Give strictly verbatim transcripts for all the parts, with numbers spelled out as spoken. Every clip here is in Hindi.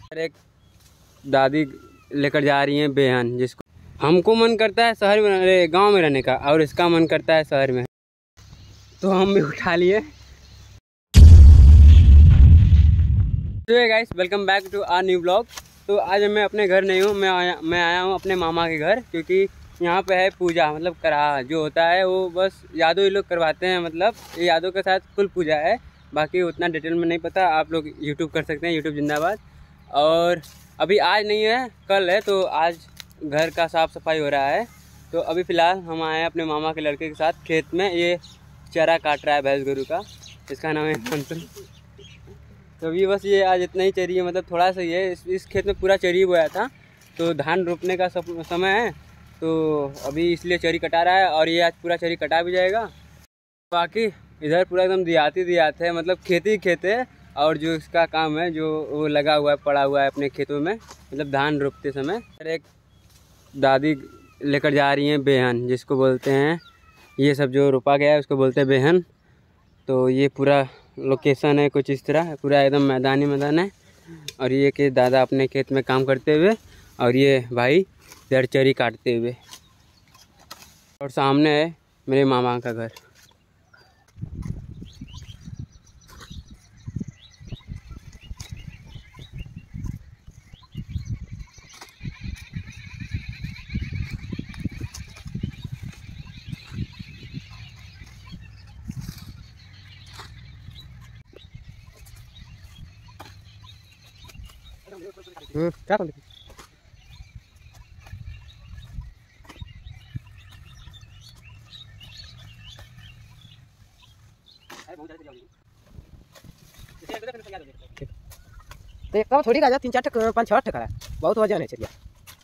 एक दादी लेकर जा रही हैं बेहन, जिसको हमको मन करता है शहर में, अरे गांव में रहने का, और इसका मन करता है शहर में, तो हम भी उठा लिए। तो guys, welcome back to our new blog. तो आज मैं अपने घर नहीं हूँ, मैं आया मैं आया हूँ अपने मामा के घर, क्योंकि यहाँ पे है पूजा, मतलब करा जो होता है वो बस यादव ही लोग करवाते हैं, मतलब ये यादव के साथ कुल पूजा है। बाकी उतना डिटेल में नहीं पता, आप लोग यूट्यूब कर सकते हैं, यूट्यूब जिंदाबाद। और अभी आज नहीं है, कल है, तो आज घर का साफ़ सफाई हो रहा है। तो अभी फ़िलहाल हम आए हैं अपने मामा के लड़के के साथ खेत में, ये चारा काट रहा है भैंस गोरू का, इसका नाम है अंतुल। तो अभी बस ये आज इतना ही चरी है, मतलब थोड़ा सा ही है, इस, इस खेत में पूरा चरी बोया था, तो धान रोपने का सब समय है, तो अभी इसलिए चरी कटा रहा है, और ये आज पूरा चरी कटा भी जाएगा। बाकी इधर पूरा एकदम दियाती दियात है, मतलब खेती खेत है, और जो इसका काम है जो वो लगा हुआ है, पड़ा हुआ है अपने खेतों में, मतलब धान रोपते समय। एक दादी लेकर जा रही हैं बेहन, जिसको बोलते हैं, ये सब जो रोपा गया है उसको बोलते हैं बेहन। तो ये पूरा लोकेशन है कुछ इस तरह, पूरा एकदम मैदानी मैदान है, और ये कि दादा अपने खेत में काम करते हुए, और ये भाई इधर चरी काटते हुए, और सामने है मेरे मामा का घर। हम्म क्या कर तो एक कम थोड़ी का तीन चार टक पाँच छः टका है, बहुत वजन है चलिए।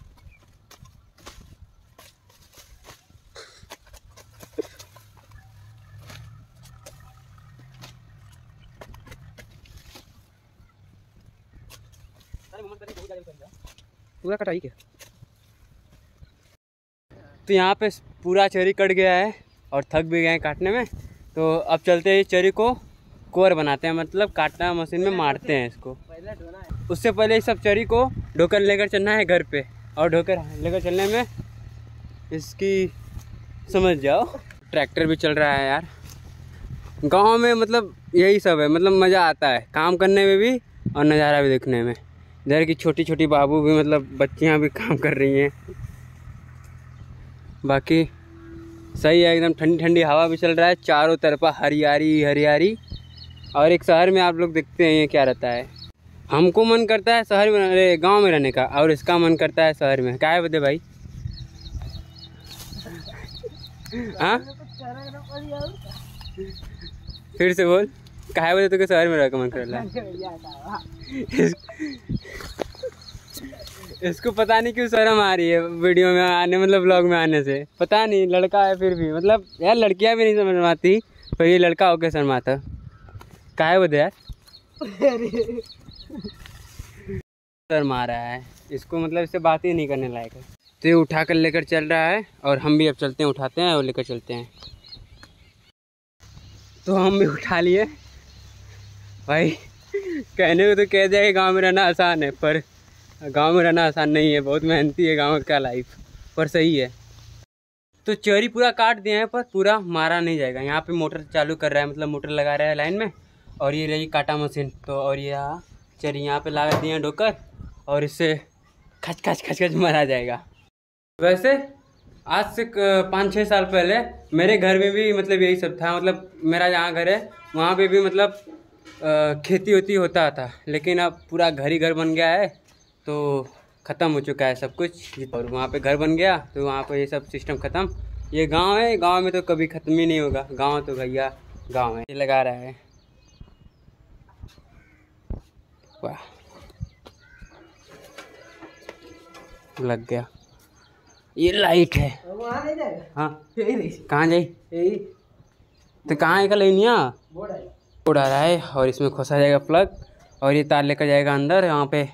पूरा कटाई के तो यहाँ पे पूरा चरी कट गया है, और थक भी गए हैं काटने में। तो अब चलते हैं, चरी को कोर बनाते हैं, मतलब काटना मशीन में मारते हैं इसको। उससे पहले इस सब चरी को ढोकर लेकर चलना है घर पे, और ढोकर लेकर चलने में इसकी समझ जाओ, ट्रैक्टर भी चल रहा है यार। गांव में मतलब यही सब है, मतलब मज़ा आता है काम करने में भी और नज़ारा भी देखने में। इधर की छोटी छोटी बाबू भी, मतलब बच्चियां भी काम कर रही हैं। बाकी सही है, एकदम ठंडी ठंडी हवा भी चल रहा है, चारों तरफा हरियारी हरियारी। और एक शहर में आप लोग देखते हैं ये क्या रहता है, हमको मन करता है शहर में, अरे गांव में रहने का, और इसका मन करता है शहर में। क्या है बदे भाई? हाँ फिर से बोल, क्या है बदे तो शहर में रहकर मन कर रहा है? इसको पता नहीं क्यों शर्म आ रही है वीडियो में आने, मतलब ब्लॉग में आने से, पता नहीं, लड़का है फिर भी, मतलब यार लड़कियां भी नहीं समझ आती, पर ये लड़का होकर शर्माता। क्या है बदे यार? शर्मा रहा है इसको, मतलब इससे बात ही नहीं करने लायक है। तो ये उठा कर लेकर चल रहा है, और हम भी अब चलते हैं, उठाते हैं और लेकर चलते हैं। तो हम भी उठा लिए भाई। कहने को तो कह दिया कि गाँव में रहना आसान है, पर गांव में रहना आसान नहीं है, बहुत मेहनती है गांव का लाइफ, पर सही है। तो चरी पूरा काट दिए हैं, पर पूरा मारा नहीं जाएगा। यहाँ पे मोटर चालू कर रहा है, मतलब मोटर लगा रहा है लाइन में, और ये रही काटा मशीन। तो और ये चरी यहाँ पे लगा दिए हैं ढोकर, और इससे खच खच खच खच मारा जाएगा। वैसे आज से पाँच छः साल पहले मेरे घर में भी मतलब यही सब था, मतलब मेरा जहाँ घर है वहाँ पे भी मतलब खेती होती होता था, लेकिन अब पूरा घर ही घर बन गया है, तो ख़त्म हो चुका है सब कुछ, और वहाँ पे घर बन गया तो वहाँ पे ये सब सिस्टम ख़त्म। ये गांव है, गांव में तो कभी ख़त्म ही नहीं होगा, गांव तो भैया गांव है। ये लगा रहा है, वाह लग गया, ये लाइट है। हाँ कहाँ जाए, तो कहाँ का लेनिया बोर्ड आ रहा है, और इसमें खोसा जाएगा प्लग, और ये तार लेकर जाएगा अंदर, यहाँ पे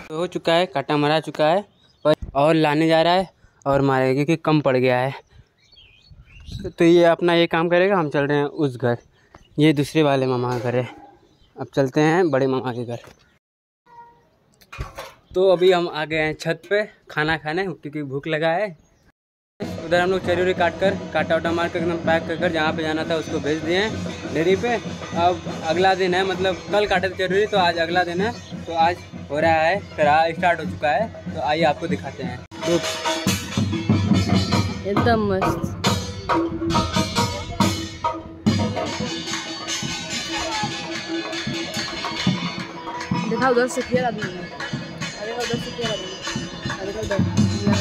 तो हो चुका है, काटा मरा चुका है पर और लाने जा रहा है और मारेगा क्योंकि कम पड़ गया है। तो ये अपना ये काम करेगा, हम चल रहे हैं उस घर, ये दूसरे वाले मामा का घर है। अब चलते हैं बड़े मामा के घर। तो अभी हम आ गए हैं छत पे खाना खाने क्योंकि भूख लगा है। उधर हम लोग चरी उरी काट कर काटा वाटा मार कर एकदम पैक कर कर जहाँ पे जाना था उसको भेज दिए हैं डेयरी पे। अब अगला दिन है, मतलब कल काटे थे चरी, तो आज अगला दिन है। तो आज हो रहा है, करा स्टार्ट हो चुका है। तो आइए आपको दिखाते हैं। तो एकदम मस्त। देखा उधर से खेल आदमी है, अरे उधर से खेल आदमी, अरे उधर।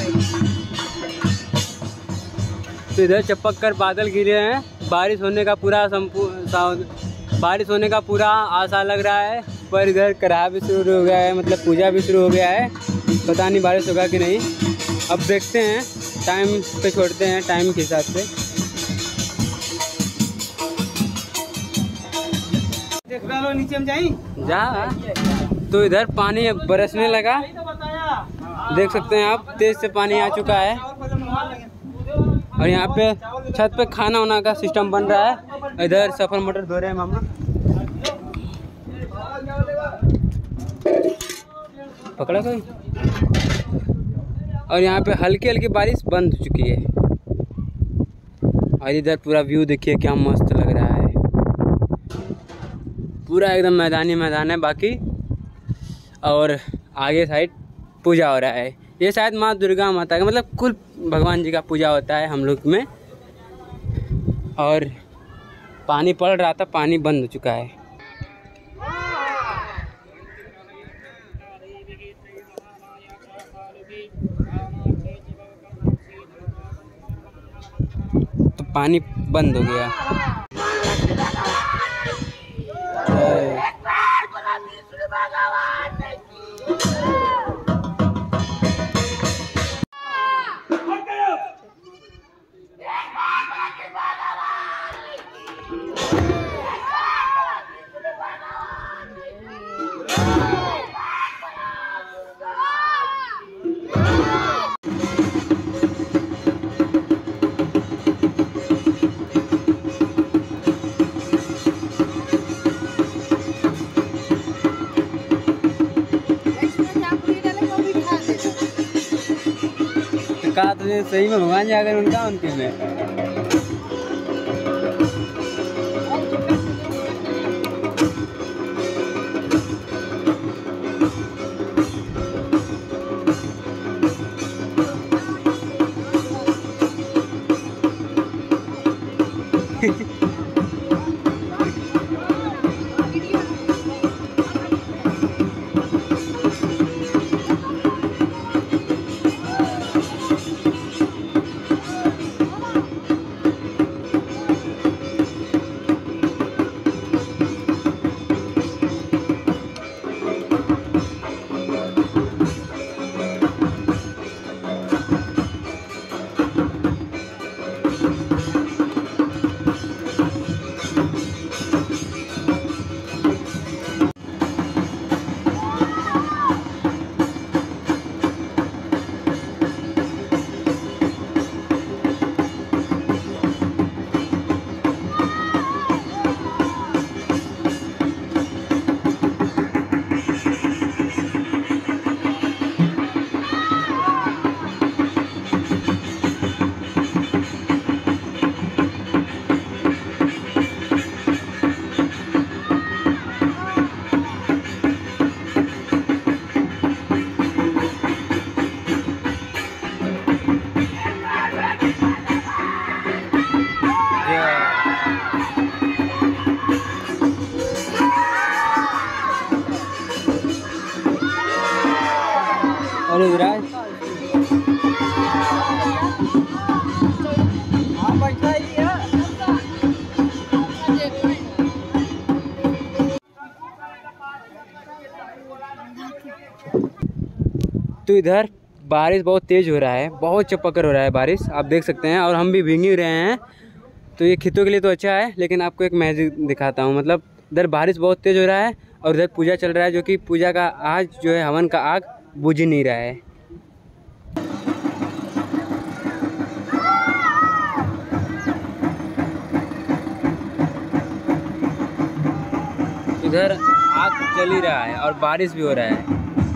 तो इधर चपक कर बादल गिरे हैं, बारिश होने का पूरा संपूर्ण बारिश होने का पूरा आशा लग रहा है। पर इधर कराह भी शुरू हो गया है, मतलब पूजा भी शुरू हो गया है। पता नहीं बारिश होगा कि नहीं, अब देखते हैं। टाइम पे छोड़ते हैं, टाइम के हिसाब से। नीचे में जाएं जा। तो इधर पानी बरसने लगा, देख सकते हैं आप, तेज से पानी आ चुका है। और यहाँ पे छत पे खाना वाना का सिस्टम बन रहा है। इधर सफर मटर धो रहे हैं मामा, पकड़ा कोई। और यहाँ पे हल्की हल्की बारिश बंद हो चुकी है। और इधर पूरा व्यू देखिए क्या मस्त लग रहा है, पूरा एकदम मैदानी मैदान है बाकी। और आगे साइड पूजा हो रहा है। ये शायद माँ दुर्गा माता का, मतलब कुल भगवान जी का पूजा होता है हम लोग में। और पानी पड़ रहा था, पानी बंद हो चुका है। तो पानी बंद हो गया। कहा तुझे सही में भगवान जाकर उनका उनके में। और युवराज तो इधर बारिश बहुत तेज़ हो रहा है, बहुत चपकर हो रहा है बारिश, आप देख सकते हैं। और हम भी भीग ही रहे हैं। तो ये खेतों के लिए तो अच्छा है, लेकिन आपको एक मैजिक दिखाता हूँ। मतलब इधर बारिश बहुत तेज़ हो रहा है और इधर पूजा चल रहा है, जो कि पूजा का आज जो है हवन का आग बुझ नहीं रहा है। इधर आग चल ही रहा है और बारिश भी हो रहा है।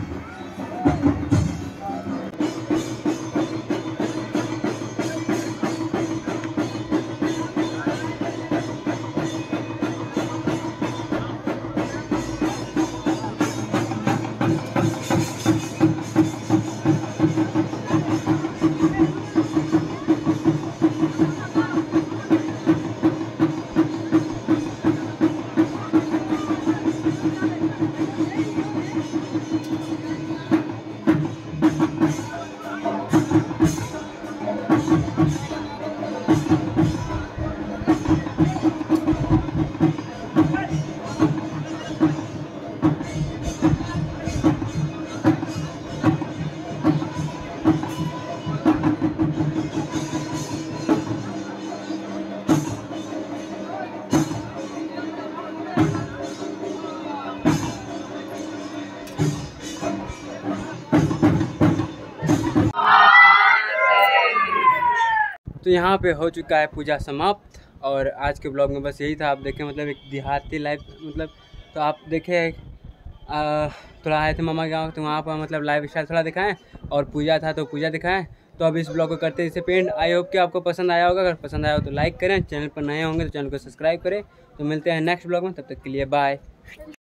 तो यहाँ पे हो चुका है पूजा समाप्त और आज के ब्लॉग में बस यही था। आप देखें मतलब एक देहाती लाइफ मतलब, तो आप देखें थोड़ा आए थे मामा के गाँव तो वहाँ पर मतलब लाइफ स्टाइल थोड़ा दिखाएं और पूजा था तो पूजा दिखाएं। तो अब इस ब्लॉग को करते हैं इसे पेंट। आई होप कि आपको पसंद आया होगा। अगर पसंद आया हो तो लाइक करें, चैनल पर नए होंगे तो चैनल को सब्सक्राइब करें। तो मिलते हैं नेक्स्ट ब्लॉग में, तब तक के लिए बाय।